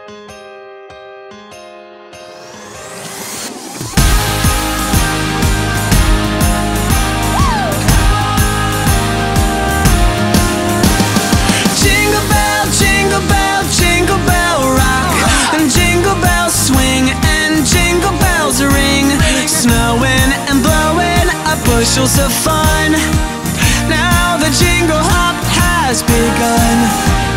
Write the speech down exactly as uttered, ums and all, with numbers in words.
Jingle bell, jingle bell, jingle bell rock, and jingle bells swing and jingle bells ring, snowing and blowing up bushels of fun. Now the jingle hop has begun.